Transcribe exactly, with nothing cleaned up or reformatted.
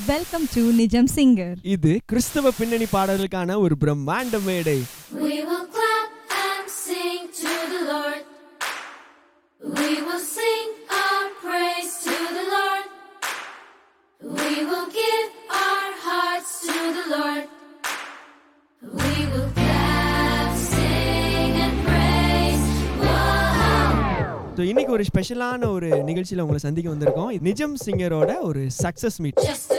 Welcome to Nijam Singer. இது கிறிஸ்தவ பின்னணி பாடலுக்கான ஒரு பிரம்மாண்ட மேடை. We will clap and sing to the Lord. We will sing our praise to the Lord. We will give our hearts to the Lord. We will clap, sing and praise. Whoa. So இன்னைக்கு ஒரு ஸ்பெஷலான ஒரு நிகழ்ச்சியில உங்களை சந்திக்க வந்திருக்கோம். நிஜம் சிங்கரோட ஒரு சக்சஸ் மீட். Just